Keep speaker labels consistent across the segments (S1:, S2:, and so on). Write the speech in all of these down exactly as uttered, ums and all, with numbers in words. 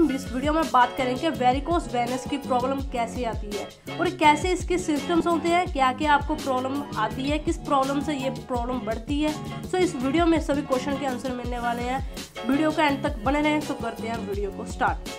S1: हम इस वीडियो में बात करेंगे वेरिकोस वेनस की प्रॉब्लम कैसे आती है और कैसे इसके सिम्टम्स होते हैं, क्या क्या आपको प्रॉब्लम आती है, किस प्रॉब्लम से ये प्रॉब्लम बढ़ती है। सो इस वीडियो में सभी क्वेश्चन के आंसर मिलने वाले हैं। वीडियो का एंड तक बने रहें। तो करते हैं वीडियो को स्टार्ट।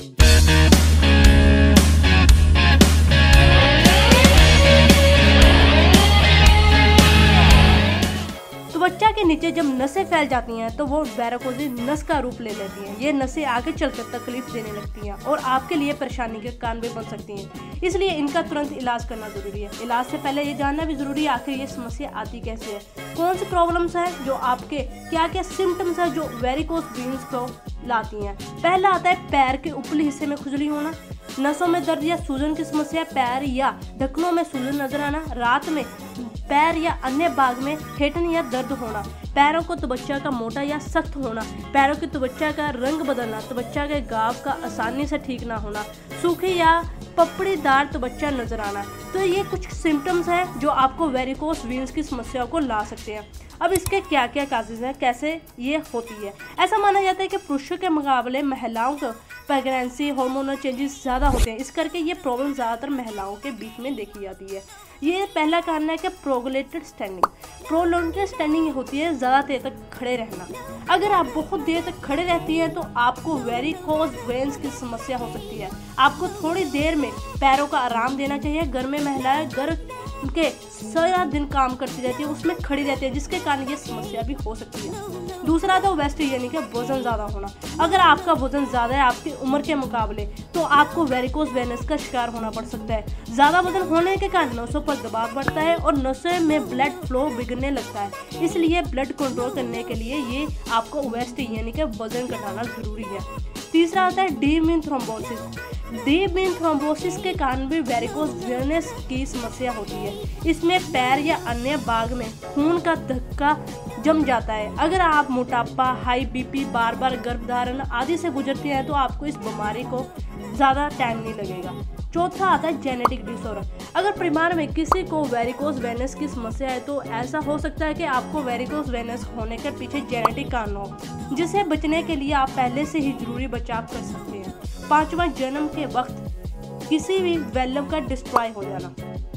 S1: त्वचा के नीचे जब नसें फैल जाती हैं तो वो वेरिकोसिस नस का रूप ले लेती हैं। ये नसें आगे चलकर तकलीफ देने लगती हैं और आपके लिए परेशानी के कारण भी बन सकती हैं, इसलिए इनका तुरंत इलाज करना जरूरी है। इलाज से पहले ये जानना भी जरूरी है आखिर ये समस्या आती कैसे है, कौन सी प्रॉब्लम्स है जो आपके, क्या क्या सिम्टम्स है जो वेरिकोस वेन्स को लाती हैं। पहला आता है पैर के ऊपरी हिस्से में खुजली होना, नसों में दर्द या सूजन की समस्या, पैर या ढक्कनों में सूजन नजर आना, रात में पैर या अन्य भाग में ठेठन या दर्द होना, पैरों को त्वचा का मोटा या सख्त होना, पैरों की त्वचा का रंग बदलना, त्वचा के घाव का आसानी से ठीक ना होना, सूखी या पपड़ीदार त्वचा नजर आना। तो ये कुछ सिम्टम्स हैं जो आपको वेरिकोस वेन्स की समस्या को ला सकते हैं। अब इसके क्या क्या काजेज हैं, कैसे ये होती है। ऐसा माना जाता है कि पुरुषों के मुकाबले महिलाओं को प्रेगनेंसी हार्मोनल चेंजेस ज़्यादा होते हैं, इस करके ये प्रॉब्लम ज़्यादातर महिलाओं के बीच में देखी जाती है। ये पहला कारण है कि प्रोगलेटेड स्टैंडिंग। प्रोगलेटेड स्टैंडिंग होती है ज़्यादा देर तक खड़े रहना। अगर आप बहुत देर तक खड़े रहती हैं तो आपको वेरिकोस वेन्स की समस्या हो सकती है। आपको थोड़ी देर में पैरों का आराम देना चाहिए। घर में महिलाएं घर के सारा दिन काम करती रहती है, उसमें खड़ी रहती है, जिसके कारण ये समस्या भी हो सकती है। दूसरा तो वेस्ट यानी कि वजन ज़्यादा होना। अगर आपका वजन ज़्यादा है आपकी उम्र के मुकाबले तो आपको वेरिकोस वेनस का शिकार होना पड़ सकता है। ज़्यादा वजन होने के कारण नसों पर दबाव बढ़ता है और नसों में ब्लड फ्लो बिगड़ने लगता है, इसलिए ब्लड कंट्रोल करने के लिए ये आपको वेस्ट यानी कि वजन घटाना जरूरी है। तीसरा आता है deep vein thrombosis. Deep vein thrombosis के कारण भी वेरिकोस वेनस की समस्या होती है। इसमें पैर या अन्य भाग में खून का धक्का जम जाता है। अगर आप मोटापा, हाई बीपी, बार बार गर्भधारण आदि से गुजरते हैं तो आपको इस बीमारी को ज़्यादा टाइम नहीं लगेगा। चौथा आता है जेनेटिक डिसऑर्डर। अगर परिवार में किसी को वेरिकोस वेनस की समस्या है तो ऐसा हो सकता है कि आपको वेरिकोस वेनस होने के पीछे जेनेटिक कारण हो, जिसे बचने के लिए आप पहले से ही जरूरी बचाव कर सकते हैं। पांचवा, जन्म के वक्त किसी भी वेल्व का डिस्ट्रॉय हो जाना।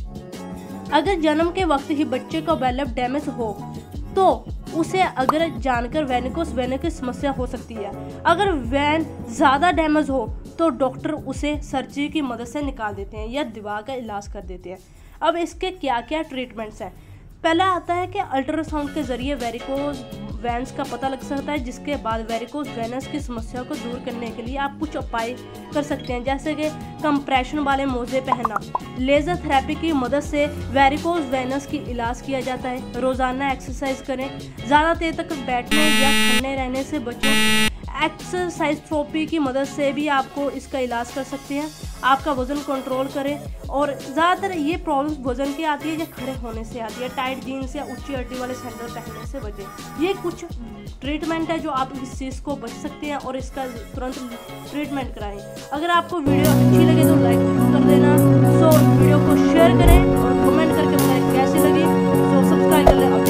S1: अगर जन्म के वक्त ही बच्चे का वेल्व डैमेज हो तो उसे अगर जानकर वेरिकोस वेनस की समस्या हो सकती है। अगर वैन ज़्यादा डैमेज हो तो डॉक्टर उसे सर्जरी की मदद से निकाल देते हैं या दवा का इलाज कर देते हैं। अब इसके क्या क्या ट्रीटमेंट्स हैं। पहला आता है कि अल्ट्रासाउंड के जरिए वेरिकोस वेन्स का पता लग सकता है, जिसके बाद वेरिकोस वेनस की समस्या को दूर करने के लिए आप कुछ उपाय कर सकते हैं, जैसे कि कंप्रेशन वाले मोजे पहनना। लेज़र थेरेपी की मदद से वेरिकोस वेनस की इलाज किया जाता है। रोज़ाना एक्सरसाइज करें, ज़्यादा देर तक बैठने या खड़े रहने से बचें। एक्सरसाइज थेरेपी की मदद से भी आपको इसका इलाज कर सकते हैं। आपका वज़न कंट्रोल करें और ज़्यादातर ये प्रॉब्लम वज़न की आती है या खड़े होने से आती है। टाइट जीन्स या ऊंची हड्डी वाले सैंडल पहनने से बचें। ये कुछ ट्रीटमेंट है जो आप इस चीज़ को बच सकते हैं और इसका तुरंत ट्रीटमेंट कराएं। अगर आपको वीडियो अच्छी लगे तो लाइक कर देना। सो वीडियो को शेयर करें और कमेंट करके बताएं कैसी लगी। सो सब्सक्राइब कर लें।